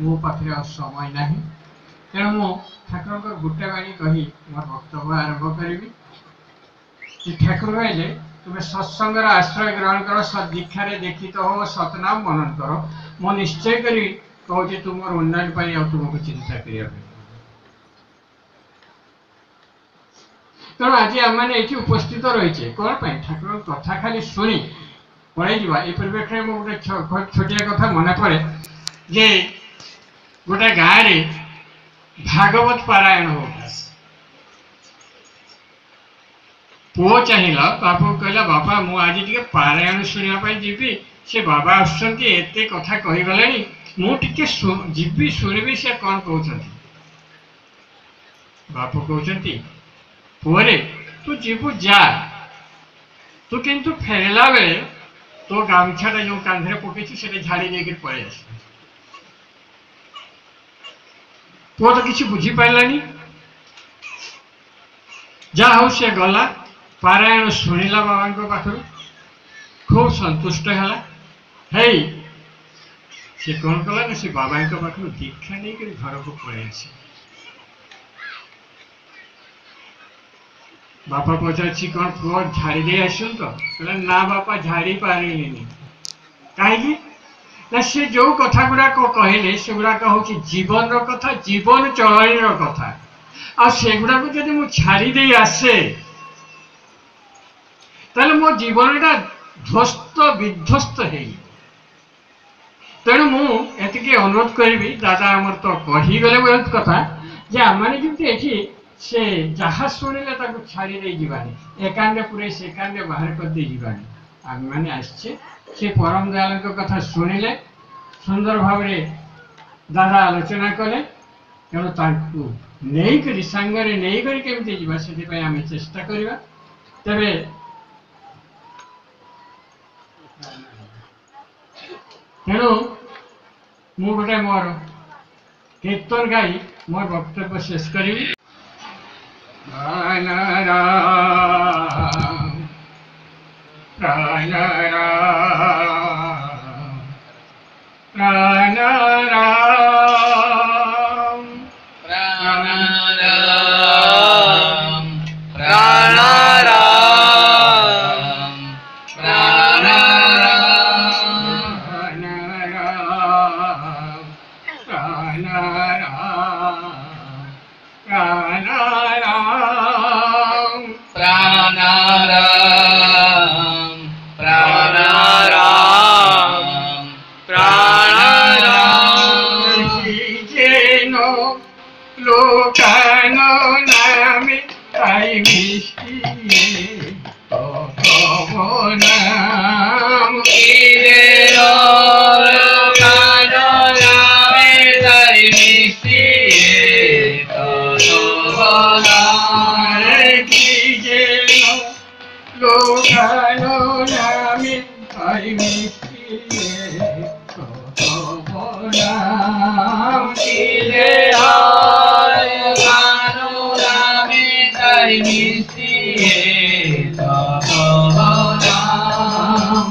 मो पाखे समय ना तेणु मु ठाकुर गोटे बाणी कही मोर वक्तव्य आरंभ करी। ठाकुर कहले तुम्हें सत्संगर आश्रय ग्रहण कर, सदीक्षा दीक्षित हो, सतनाम मनन कर, मु निश्चय करी कहूँ तुम उन्नयन तुमको चिंता करिया। तेणु आज आम मैंने ये उपस्थित रही कौन पाई ठाकुर कथा खाली शुणी पड़े जा। ये परिवेश में गोटे छोटिया कथा मन पड़े जे गोटे गाँव में भागवत पारायण हो। पुओ चाहिला बापा कहला बापा मु आज टे पारायण शुणा जीवी से बाबा आते कथा कहीगले मुझे जीवी शुणी से कौन कहते। बाप कहते पुअरे तू जीवु जा तू किंतु फेरला बेले तो गामछाटा जो कांधे पकई से झाड़ी देकर पलि आस। पुओ तो किसी बुझीपारानी जा हूँ से गला पारायण शुणिला बाबा पाखर खूब संतुष्ट है। से कौन कला ना से बाबा पाखर दीक्षा नहीं कर घर को पलि आस। बापा पचार कौन पुओ झाड़ी दे आसु तो कहला ना बापा झाड़ी पारे कहीं ना से जो कथा गुड़ाक कहले से गुड़ाक हूँ जीवन कथा, जीवन चलन कथा। आगुड़ाक जब मुझे छाड़ी दे आसे ताले मो जीवन ध्वस्त विध्वस्त है। तेणु मुझे अनुरोध करी दादा आमर तो कहीगले बहुत कथा जे आम जमी से जहाँ शुणिले छाड़ी दे जावानी एकांदे पूरे से एकांदे बाहर कर दे जावानी। आम मैंने आसचे से परम दयाल कथा शुणिले सुंदर भाव दादा आलोचना कले। तेणु नहीं सांगरे नहीं केमती जावा से आम चेष्टा करवा। तेरे तेणु मु गोटे मोर कीर्तन गाई मोर वक्तव्य शेष करी। प्राण राम प्राण राम प्राण राम प्राण राम प्राण राम प्राण राम प्राण राम प्राण राम प्राण राम प्राण राम जेनो लोकानो नामे ताई मिष्टिये नाम जेनो लोकानो नामे ताई मिष्टिये लोकानो नामे ताई मिष्टिये नाम कीजे लोकानो नामे ताई मिष्टिये नाम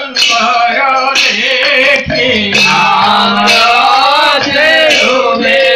सुंदर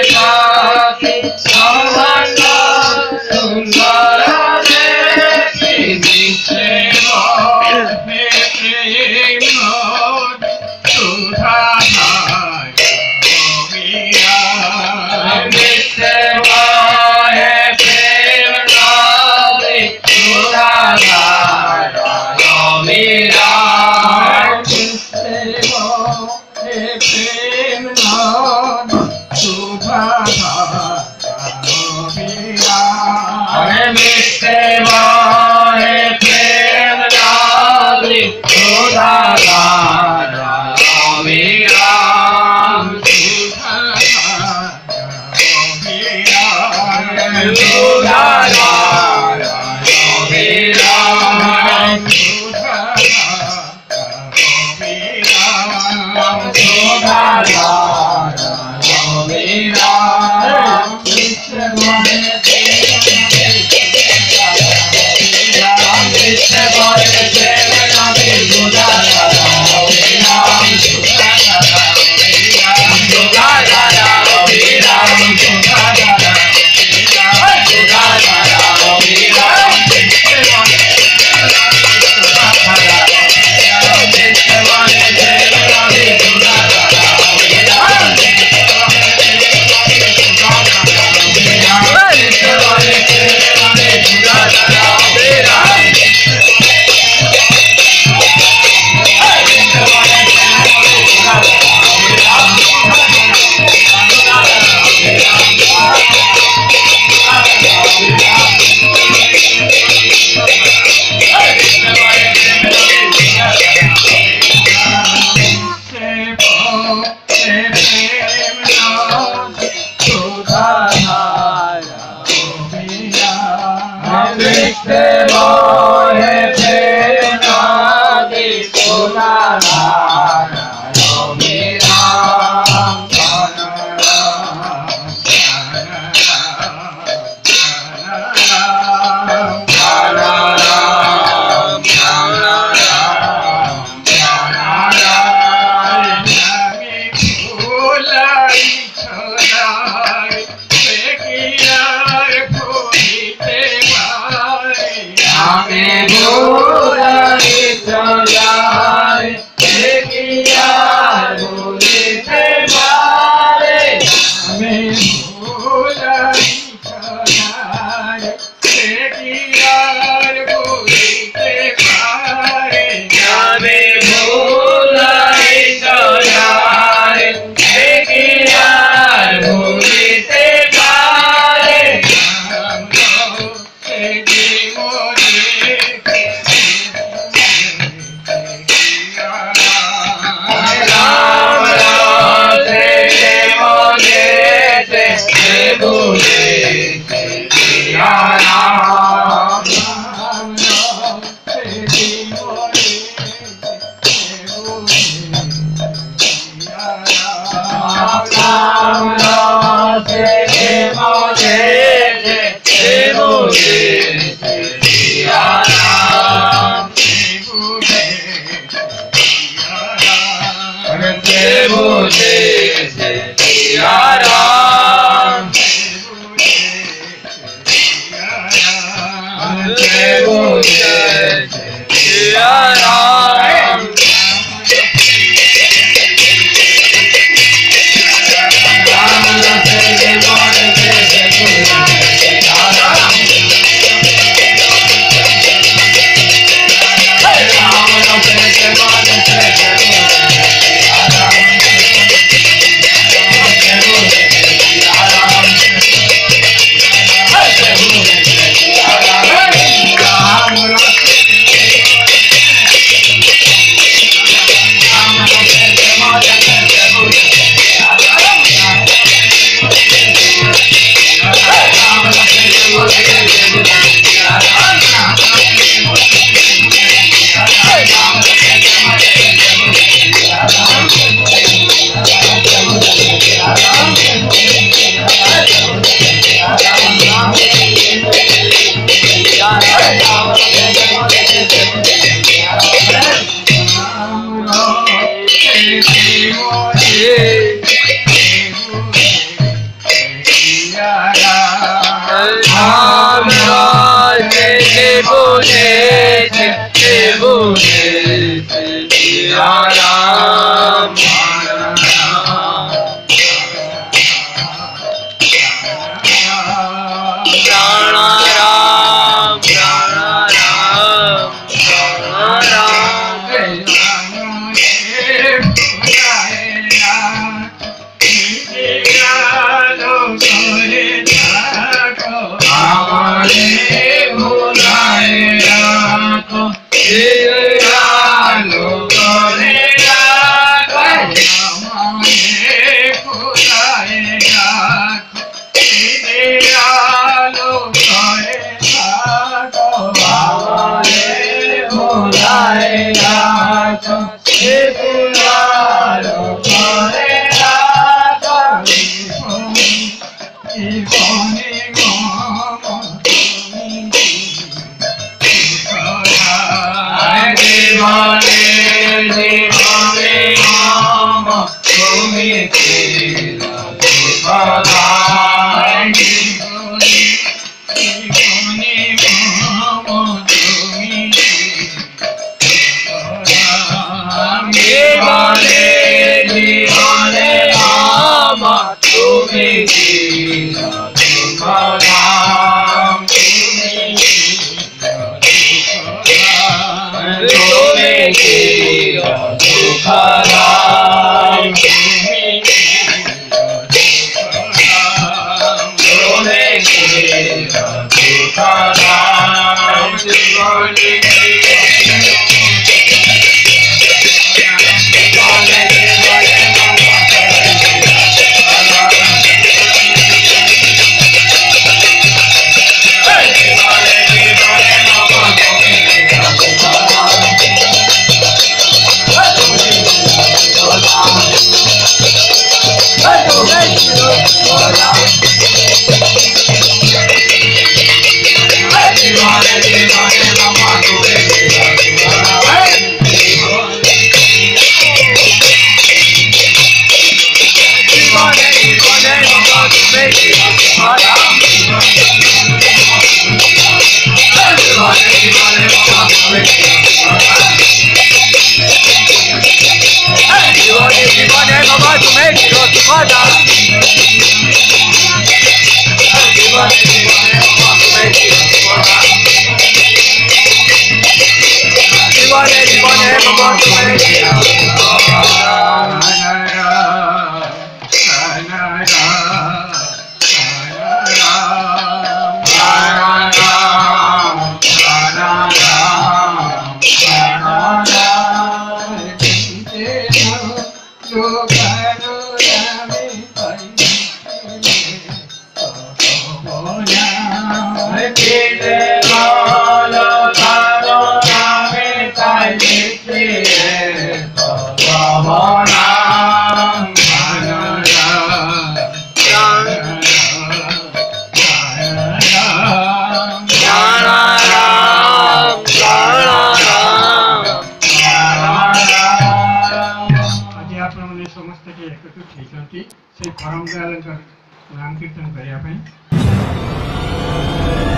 से परम दयाल नाम कीर्तन करने